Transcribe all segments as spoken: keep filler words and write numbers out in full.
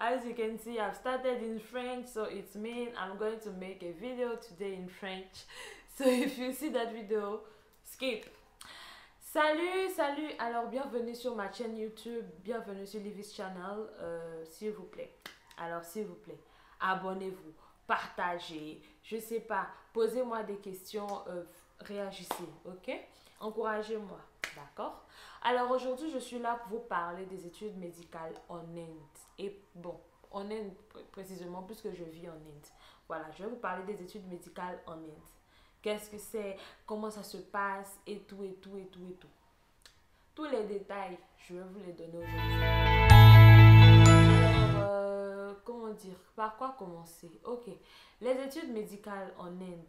as you can see, I've started in French, so it means I'm going to make a video today in French. So if you see that video, skip. Salut, salut, alors bienvenue sur ma chaîne YouTube, bienvenue sur Livy's Channel, euh, s'il vous plaît. Alors s'il vous plaît, abonnez-vous, partagez, je sais pas, posez-moi des questions, euh, réagissez, ok? Encouragez-moi, d'accord? Alors aujourd'hui, je suis là pour vous parler des études médicales en Inde. Et bon, en Inde précisément, puisque je vis en Inde. Voilà, je vais vous parler des études médicales en Inde. Qu'est-ce que c'est, comment ça se passe, et tout, et tout, et tout, et tout. Tous les détails, je vais vous les donner aujourd'hui. Alors, euh, comment dire, par quoi commencer? Ok, les études médicales en Inde,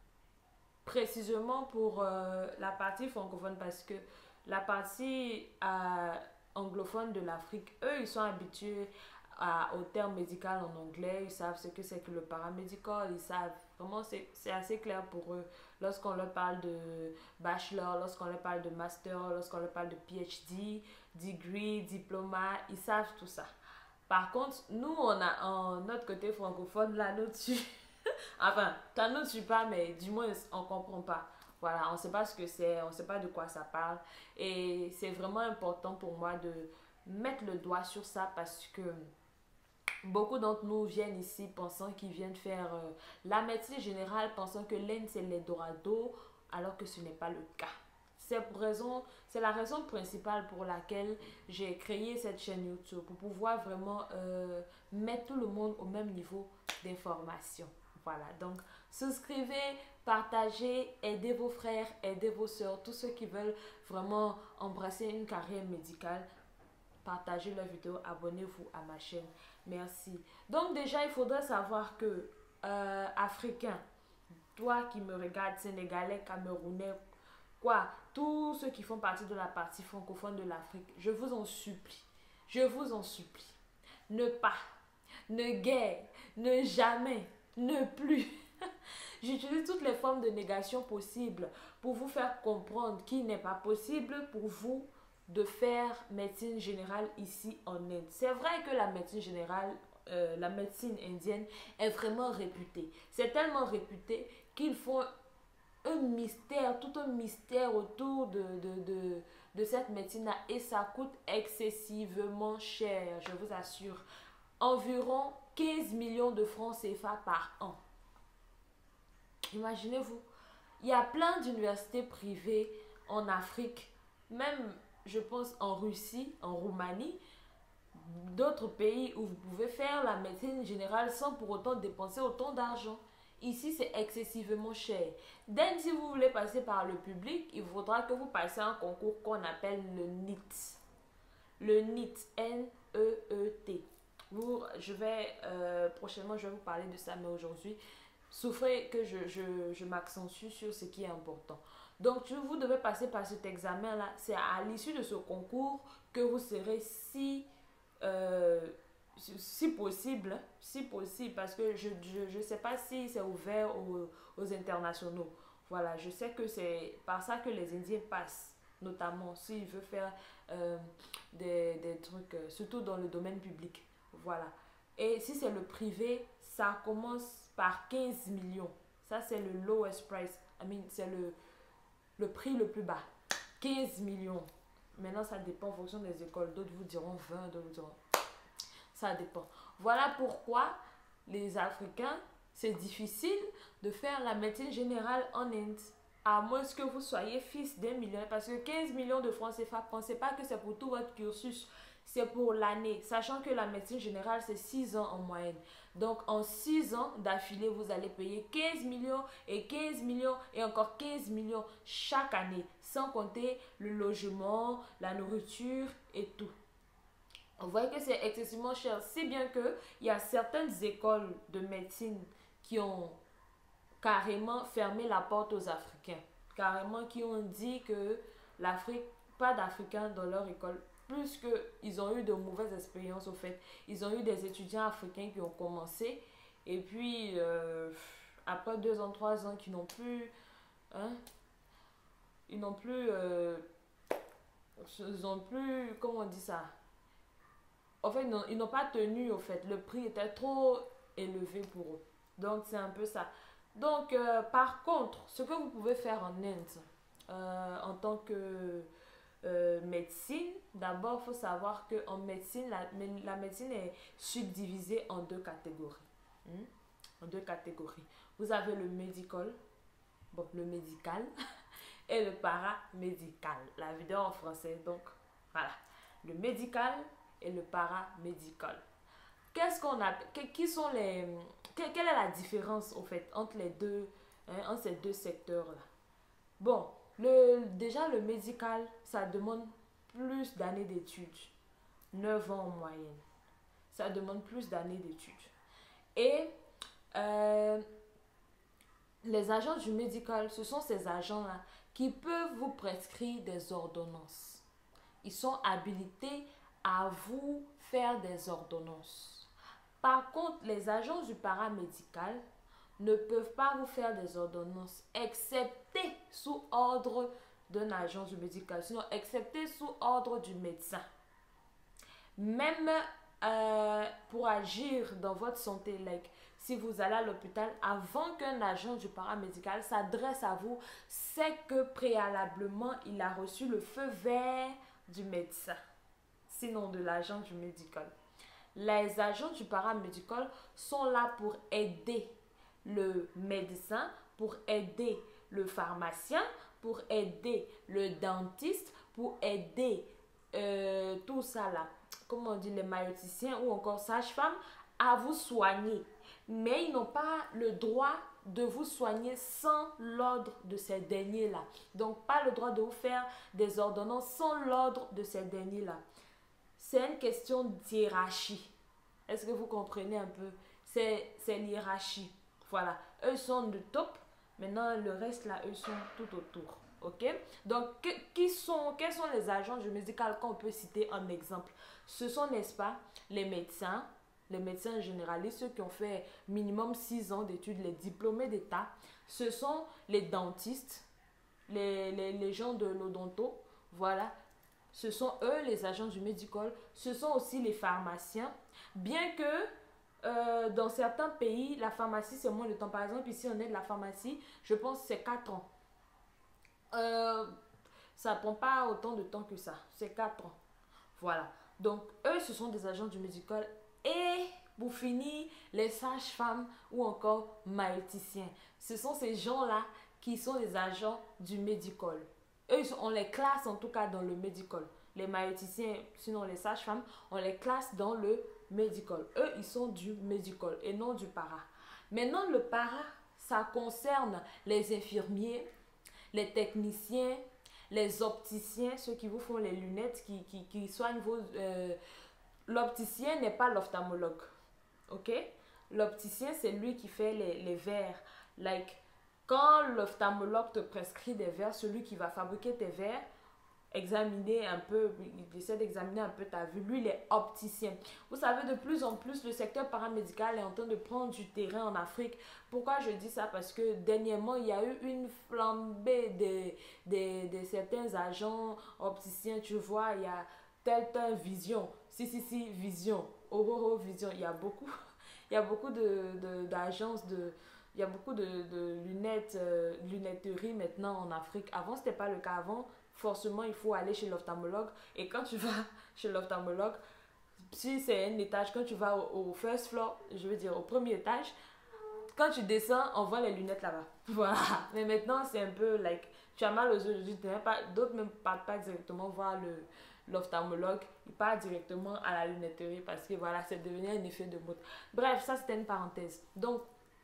précisément pour euh, la partie francophone, parce que la partie euh, anglophone de l'Afrique, eux, ils sont habitués à, au terme médical en anglais, ils savent ce que c'est que le paramédical, ils savent, vraiment c'est assez clair pour eux. Lorsqu'on leur parle de bachelor, lorsqu'on leur parle de master, lorsqu'on leur parle de PhD, degree, diplôme, ils savent tout ça. Par contre, nous, on a en notre côté francophone, là, nous dessus, enfin, ça nous tue pas, mais du moins, on comprend pas. Voilà, on ne sait pas ce que c'est, on ne sait pas de quoi ça parle. Et c'est vraiment important pour moi de mettre le doigt sur ça parce que beaucoup d'entre nous viennent ici pensant qu'ils viennent faire euh, la médecine générale, pensant que l'Inde c'est l'Eldorado, alors que ce n'est pas le cas. C'est pour raison, c'est la raison principale pour laquelle j'ai créé cette chaîne YouTube, pour pouvoir vraiment euh, mettre tout le monde au même niveau d'information. Voilà, donc souscrivez, partagez, aidez vos frères, aidez vos soeurs, tous ceux qui veulent vraiment embrasser une carrière médicale. Partagez la vidéo, abonnez-vous à ma chaîne. Merci. Donc déjà, il faudrait savoir que euh, Africain, toi qui me regardes, Sénégalais, Camerounais, quoi, tous ceux qui font partie de la partie francophone de l'Afrique, je vous en supplie, je vous en supplie, ne pas, ne guère, ne jamais, ne plus. J'utilise toutes les formes de négation possibles pour vous faire comprendre qu'il n'est pas possible pour vous de faire médecine générale ici en Inde. C'est vrai que la médecine générale, euh, la médecine indienne est vraiment réputée. C'est tellement réputé qu'ils font un mystère, tout un mystère autour de, de, de, de cette médecine-là et ça coûte excessivement cher, je vous assure. Environ quinze millions de francs C F A par an. Imaginez-vous, il y a plein d'universités privées en Afrique, même je pense en Russie, en Roumanie, d'autres pays où vous pouvez faire la médecine générale sans pour autant dépenser autant d'argent. Ici, c'est excessivement cher. Donc, si vous voulez passer par le public, il faudra que vous passiez un concours qu'on appelle le N I T. Le N I T, N E E T. Vous, je vais, euh, prochainement, je vais vous parler de ça, mais aujourd'hui, souffrez que je, je, je m'accentue sur ce qui est important. Donc, vous devez passer par cet examen-là. C'est à l'issue de ce concours que vous serez si, euh, si possible, si possible, parce que je ne je, je sais pas si c'est ouvert aux, aux internationaux. Voilà, je sais que c'est par ça que les Indiens passent, notamment s'ils veulent faire euh, des, des trucs, euh, surtout dans le domaine public. Voilà. Et si c'est le privé, ça commence par quinze millions. Ça, c'est le lowest price. I mean, c'est le, le prix le plus bas. quinze millions. Maintenant, ça dépend en fonction des écoles. D'autres vous diront vingt, d'autres vous diront... Ça dépend. Voilà pourquoi les Africains, c'est difficile de faire la médecine générale en Inde. À moins que vous soyez fils d'un millionnaire. Parce que quinze millions de francs C F A, pensez pas que c'est pour tout votre cursus. C'est pour l'année. Sachant que la médecine générale, c'est six ans en moyenne. Donc, en six ans d'affilée, vous allez payer quinze millions et quinze millions et encore quinze millions chaque année. Sans compter le logement, la nourriture et tout. Vous voyez que c'est excessivement cher. Si bien qu'il y a certaines écoles de médecine qui ont carrément fermé la porte aux Africains. Carrément qui ont dit que l'Afrique, pas d'Africains dans leur école. Plus qu'ils ont eu de mauvaises expériences au fait. Ils ont eu des étudiants africains qui ont commencé. Et puis, euh, après deux ans, trois ans, qui n'ont plus... Hein, ils n'ont plus... Euh, ils n'ont plus... Comment on dit ça? en fait, non, ils n'ont pas tenu, au fait. Le prix était trop élevé pour eux. Donc, c'est un peu ça. Donc, euh, par contre, ce que vous pouvez faire en Inde, euh, en tant que euh, médecine, d'abord, il faut savoir qu'en médecine, la, la médecine est subdivisée en deux catégories. Hmm? En deux catégories. Vous avez le medical, bon, le médical, et le paramédical. La vidéo en français, donc, voilà. Le médical et le paramédical. Qu'est-ce qu'on a, qui sont les, quelle est la différence, au fait, entre les deux, hein, entre ces deux secteurs-là? Bon, le, déjà le médical, ça demande plus d'années d'études. neuf ans en moyenne. Ça demande plus d'années d'études. Et euh, les agents du médical, ce sont ces agents-là qui peuvent vous prescrire des ordonnances. Ils sont habilités à vous faire des ordonnances. Par contre, les agents du paramédical ne peuvent pas vous faire des ordonnances, excepté sous ordre d'un agent du médical, sinon excepté sous ordre du médecin. Même euh, pour agir dans votre santé, like, si vous allez à l'hôpital, avant qu'un agent du paramédical s'adresse à vous, c'est que préalablement, il a reçu le feu vert du médecin, sinon de l'agent du médical. Les agents du paramédical sont là pour aider le médecin, pour aider le pharmacien, pour aider le dentiste, pour aider euh, tout ça là, comment on dit, les maïoticiens ou encore sages-femmes à vous soigner. Mais ils n'ont pas le droit de vous soigner sans l'ordre de ces derniers-là. Donc, pas le droit de vous faire des ordonnances sans l'ordre de ces derniers-là. C'est une question d'hiérarchie. Est-ce que vous comprenez un peu? C'est l'hiérarchie. Voilà. Eux sont de top. Maintenant, le reste, là, eux sont tout autour. OK? Donc, que, qui sont, quels sont les agents du médical qu'on peut citer en exemple? Ce sont, n'est-ce pas, les médecins, les médecins généralistes, ceux qui ont fait minimum six ans d'études, les diplômés d'État. Ce sont les dentistes, les, les, les gens de l'odonto. Voilà. Ce sont eux les agents du médical. Ce sont aussi les pharmaciens. Bien que euh, dans certains pays, la pharmacie, c'est moins de temps. Par exemple, ici, on est de la pharmacie, je pense que c'est quatre ans. Euh, ça ne prend pas autant de temps que ça. C'est quatre ans. Voilà. Donc, eux, ce sont des agents du médical. Et pour finir, les sages-femmes ou encore maïoticiens. Ce sont ces gens-là qui sont des agents du médical. Eux, on les classe en tout cas dans le médical. Les maïoticiens, sinon les sages-femmes, on les classe dans le médical. Eux, ils sont du médical et non du para. Maintenant, le para, ça concerne les infirmiers, les techniciens, les opticiens, ceux qui vous font les lunettes, qui, qui, qui soignent vos... Euh, l'opticien n'est pas l'ophtalmologue. OK? L'opticien, c'est lui qui fait les, les verres. Like, quand l'ophtalmologue te prescrit des verres, celui qui va fabriquer tes verres, examiner un peu, il essaie d'examiner un peu ta vue. Lui, il est opticien. Vous savez, de plus en plus, le secteur paramédical est en train de prendre du terrain en Afrique. Pourquoi je dis ça? Parce que dernièrement, il y a eu une flambée de, de, de certains agents opticiens. Tu vois, il y a tel, tel vision. Si, si, si, vision. Oh, oh, oh, vision. Il y a beaucoup, il y a beaucoup de, de, d'agences de... Il y a beaucoup de, de lunettes, euh, lunetterie maintenant en Afrique. Avant, ce n'était pas le cas. Avant, forcément, il faut aller chez l'ophtalmologue. Et quand tu vas chez l'ophtalmologue, si c'est un étage, quand tu vas au, au first floor, je veux dire au premier étage, quand tu descends, on voit les lunettes là-bas. Voilà. Mais maintenant, c'est un peu like, tu as mal aux yeux, d'autres même partent pas directement voir le l'ophtalmologue, il part directement à la lunetterie parce que voilà, c'est devenu un effet de mode. Bref, ça c'était une parenthèse. Donc,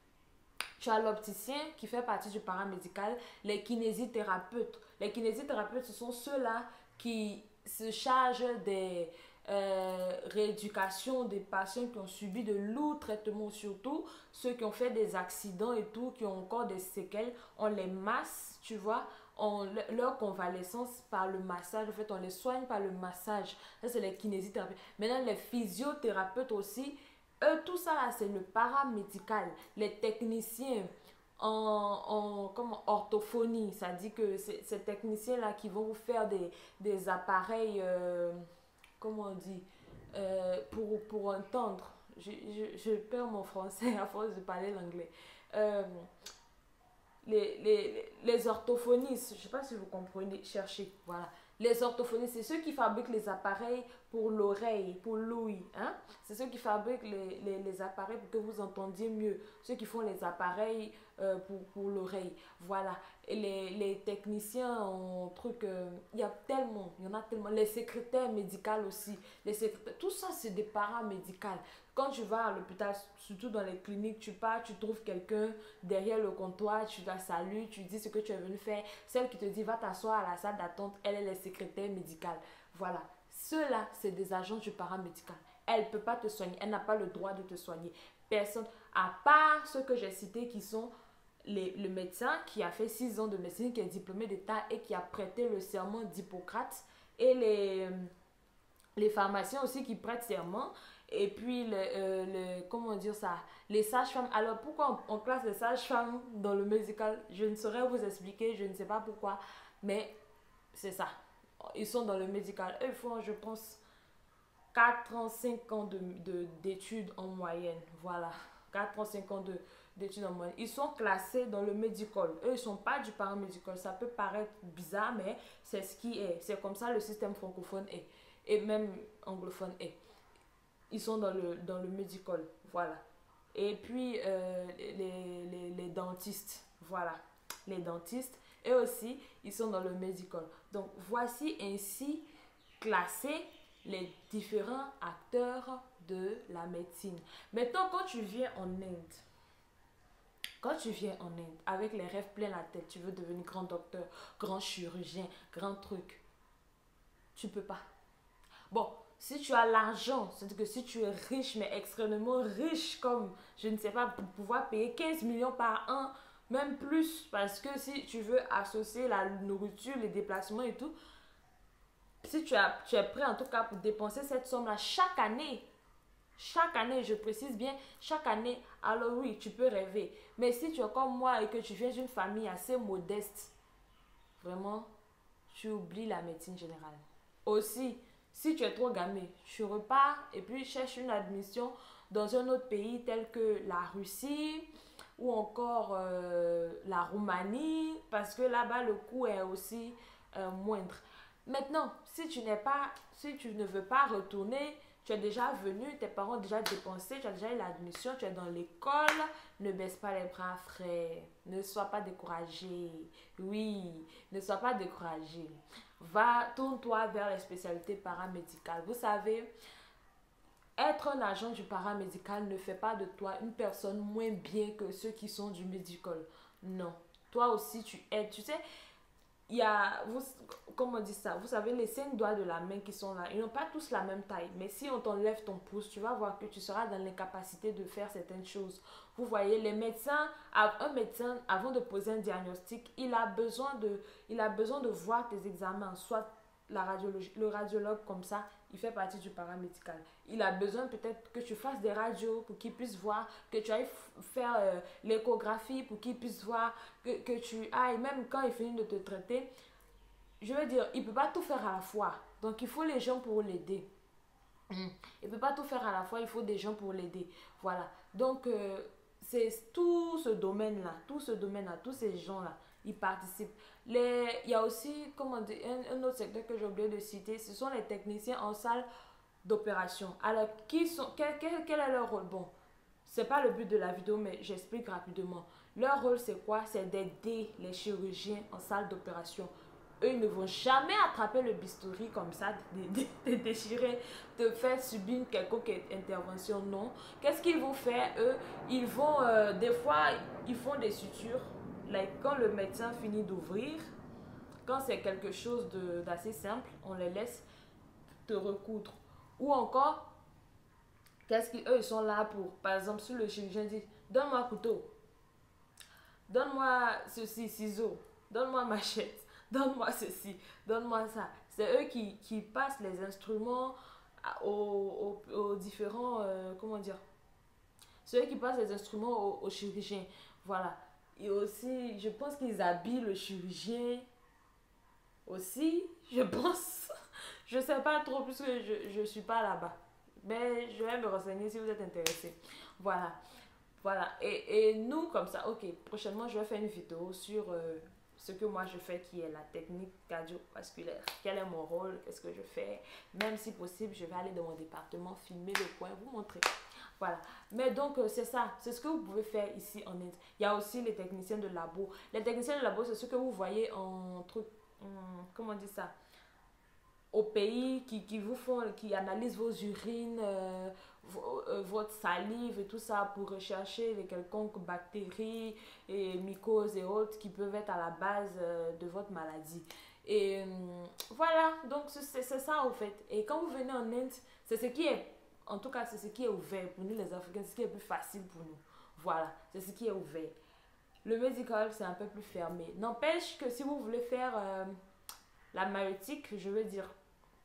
tu as l'opticien qui fait partie du paramédical, les kinésithérapeutes. Les kinésithérapeutes, ce sont ceux-là qui se chargent des euh, rééducations des patients qui ont subi de lourds traitements, surtout ceux qui ont fait des accidents et tout, qui ont encore des séquelles. On les masse, tu vois, on, leur convalescence par le massage. En fait, on les soigne par le massage. Ça, c'est les kinésithérapeutes. Maintenant, les physiothérapeutes aussi, eux, tout ça là, c'est le paramédical. Les techniciens en, en comment, orthophonie, ça dit que c'est ces techniciens là qui vont vous faire des, des appareils, euh, comment on dit, euh, pour, pour entendre. Je, je, je perds mon français à force de parler l'anglais. Euh, les, les, les orthophonistes, je ne sais pas si vous comprenez, cherchez, voilà. Les orthophonistes, c'est ceux qui fabriquent les appareils pour l'oreille, pour l'ouïe. Hein? C'est ceux qui fabriquent les, les, les appareils pour que vous entendiez mieux. Ceux qui font les appareils euh, pour, pour l'oreille. Voilà. Et les, les techniciens en truc, euh, il y a tellement, il y en a tellement. Les secrétaires médicales aussi. Les secrétaires, tout ça, c'est des paramédicales. Quand tu vas à l'hôpital, surtout dans les cliniques, tu pars, tu trouves quelqu'un derrière le comptoir, tu la salues, tu dis ce que tu es venu faire. Celle qui te dit va t'asseoir à la salle d'attente, elle est la secrétaire médicale. Voilà. Ceux-là, c'est des agents du paramédical. Elle ne peut pas te soigner. Elle n'a pas le droit de te soigner. Personne, à part ceux que j'ai cités qui sont les, le médecin qui a fait six ans de médecine, qui est diplômé d'État et qui a prêté le serment d'Hippocrate, et les, les pharmaciens aussi qui prêtent serment. Et puis, le, euh, le, comment dire ça, les sages-femmes. Alors, pourquoi on, on classe les sages-femmes dans le médical? Je ne saurais vous expliquer, je ne sais pas pourquoi, mais c'est ça. Ils sont dans le médical. Eux, ils font, je pense, quatre ans, cinq ans de, de, d'études en moyenne. Voilà. quatre ans, cinq ans de, d'études en moyenne. Ils sont classés dans le médical. Eux, ils ne sont pas du paramédical. Ça peut paraître bizarre, mais c'est ce qui est. C'est comme ça le système francophone est. Et même anglophone est. Ils sont dans le, dans le médical. Voilà. Et puis, euh, les, les, les dentistes. Voilà. Les dentistes. Et aussi, ils sont dans le médical. Donc, voici ainsi classés les différents acteurs de la médecine. Maintenant, quand tu viens en Inde, quand tu viens en Inde, avec les rêves plein la tête, tu veux devenir grand docteur, grand chirurgien, grand truc, tu peux pas. Bon, si tu as l'argent, c'est-à-dire que si tu es riche, mais extrêmement riche, comme, je ne sais pas, pour pouvoir payer quinze millions par an, même plus, parce que si tu veux associer la nourriture, les déplacements et tout, si tu, as, tu es prêt en tout cas pour dépenser cette somme-là chaque année, chaque année, je précise bien, chaque année, alors oui, tu peux rêver. Mais si tu es comme moi et que tu viens d'une famille assez modeste, vraiment, tu oublies la médecine générale. Aussi, si tu es trop gamé, tu repars et puis cherches une admission dans un autre pays tel que la Russie ou encore euh, la Roumanie, parce que là-bas, le coût est aussi euh, moindre. Maintenant, si tu n'es pas, si tu ne veux pas retourner, tu es déjà venu, tes parents ont déjà dépensé, tu as déjà eu l'admission, tu es dans l'école, ne baisse pas les bras, frère. Ne sois pas découragé. Oui, ne sois pas découragé. Va, tourne-toi vers les spécialités paramédicales. Vous savez, être un agent du paramédical ne fait pas de toi une personne moins bien que ceux qui sont du médical. Non. Toi aussi, tu aides. Tu sais, il y a, vous, comment on dit ça, vous savez, les cinq doigts de la main qui sont là, ils n'ont pas tous la même taille, mais si on t'enlève ton pouce, tu vas voir que tu seras dans l'incapacité de faire certaines choses. Vous voyez, les médecins, un médecin, avant de poser un diagnostic, il a besoin de, il a besoin de voir tes examens, soit la radiologie, le radiologue comme ça, il fait partie du paramédical. Il a besoin peut-être que tu fasses des radios pour qu'il puisse voir, que tu ailles faire euh, l'échographie pour qu'il puisse voir, que, que tu ailles, même quand il finit de te traiter, je veux dire, il ne peut pas tout faire à la fois. Donc il faut les gens pour l'aider. Il ne peut pas tout faire à la fois, il faut des gens pour l'aider. Voilà. Donc euh, c'est tout ce domaine-là, tout ce domaine-là, tous ces gens-là, ils participent. Les, il y a aussi, comment dire, un, un autre secteur que j'ai oublié de citer, ce sont les techniciens en salle d'opération. Alors, qui sont, quel, quel, quel est leur rôle? Bon, c'est pas le but de la vidéo, mais j'explique rapidement. Leur rôle, c'est quoi? C'est d'aider les chirurgiens en salle d'opération. Eux, ils ne vont jamais attraper le bistouri comme ça, te déchirer, te faire subir une quelconque intervention, non. Qu'est-ce qu'ils vont faire, eux? Ils vont, euh, des fois, ils font des sutures. Like, quand le médecin finit d'ouvrir, quand c'est quelque chose d'assez simple, on les laisse te recoudre. Ou encore, qu'est-ce qu'eux ils sont là pour? Par exemple, si le chirurgien dit, donne-moi un couteau, donne-moi ceci, ciseaux, donne-moi machette, donne-moi ceci, donne-moi ça. C'est eux qui, qui passent les instruments aux, aux, aux différents, euh, comment dire, c'est eux qui passent les instruments aux, aux chirurgiens. Voilà. Et aussi, je pense qu'ils habillent le chirurgien aussi, je pense. Je sais pas trop puisque je ne suis pas là-bas. Mais je vais me renseigner si vous êtes intéressés. Voilà. Voilà. Et, et nous, comme ça, ok, prochainement, je vais faire une vidéo sur euh, ce que moi je fais, qui est la technique cardiovasculaire. Quel est mon rôle, qu'est-ce que je fais. Même si possible, je vais aller dans mon département, filmer le coin, vous montrer. Voilà. Mais donc, euh, c'est ça. C'est ce que vous pouvez faire ici en Inde. Il y a aussi les techniciens de labo. Les techniciens de labo, c'est ce que vous voyez en truc. Hum, comment on dit ça? Au pays qui, qui vous font, qui analysent vos urines, euh, vo- euh, votre salive et tout ça pour rechercher les quelconques bactéries et mycoses et autres qui peuvent être à la base euh, de votre maladie. Et euh, voilà, donc c'est c'est ça en fait. Et quand vous venez en Inde, c'est ce qui est, en tout cas, c'est ce qui est ouvert pour nous les Africains, c'est ce qui est plus facile pour nous. Voilà, c'est ce qui est ouvert. Le médical, c'est un peu plus fermé. N'empêche que si vous voulez faire euh, la maïeutique, je veux dire,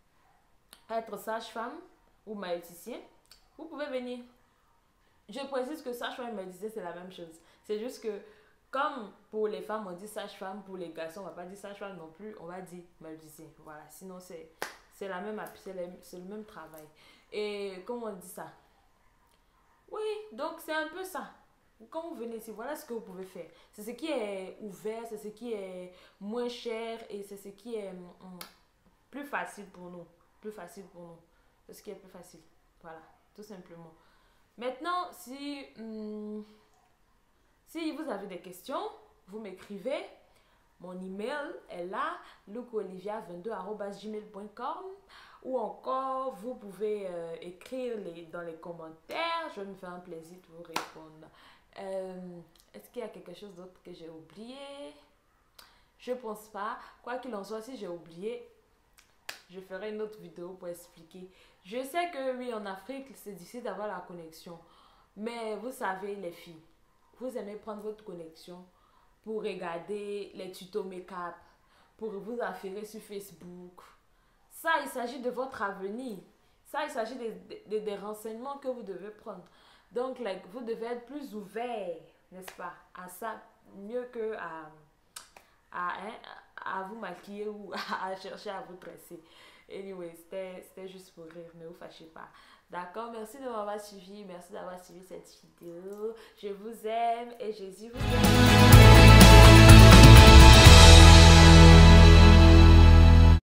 être sage-femme ou maïeuticien, vous pouvez venir. Je précise que sage-femme et maïeuticien, c'est la même chose. C'est juste que, comme pour les femmes, on dit sage-femme, pour les garçons, on ne va pas dire sage-femme non plus, on va dire maïeuticien. Voilà, sinon c'est c'est la même, c'est le, c'est le même travail. Et comment on dit ça? Oui, donc c'est un peu ça. Quand vous venez ici, voilà ce que vous pouvez faire. C'est ce qui est ouvert, c'est ce qui est moins cher et c'est ce qui est hum, plus facile pour nous. Plus facile pour nous. C'est ce qui est plus facile. Voilà, tout simplement. Maintenant, si, hum, si vous avez des questions, vous m'écrivez. Mon email est là, luc olivia vingt-deux arobase gmail point com, ou encore vous pouvez euh, écrire les, dans les commentaires. Je me fais un plaisir de vous répondre. Euh, Est-ce qu'il y a quelque chose d'autre que j'ai oublié? Je pense pas. Quoi qu'il en soit, si j'ai oublié, je ferai une autre vidéo pour expliquer. Je sais que oui, en Afrique, c'est difficile d'avoir la connexion. Mais vous savez, les filles, vous aimez prendre votre connexion pour regarder les tutos make-up, pour vous affairer sur Facebook. Ça, il s'agit de votre avenir. Ça, il s'agit des de, de, de renseignements que vous devez prendre. Donc, like, vous devez être plus ouvert, n'est-ce pas, à ça, mieux que à, à, hein, à vous maquiller ou à chercher à vous dresser. Anyway, c'était juste pour rire, ne vous fâchez pas. D'accord, merci de m'avoir suivi, merci d'avoir suivi cette vidéo. Je vous aime et Jésus vous aime.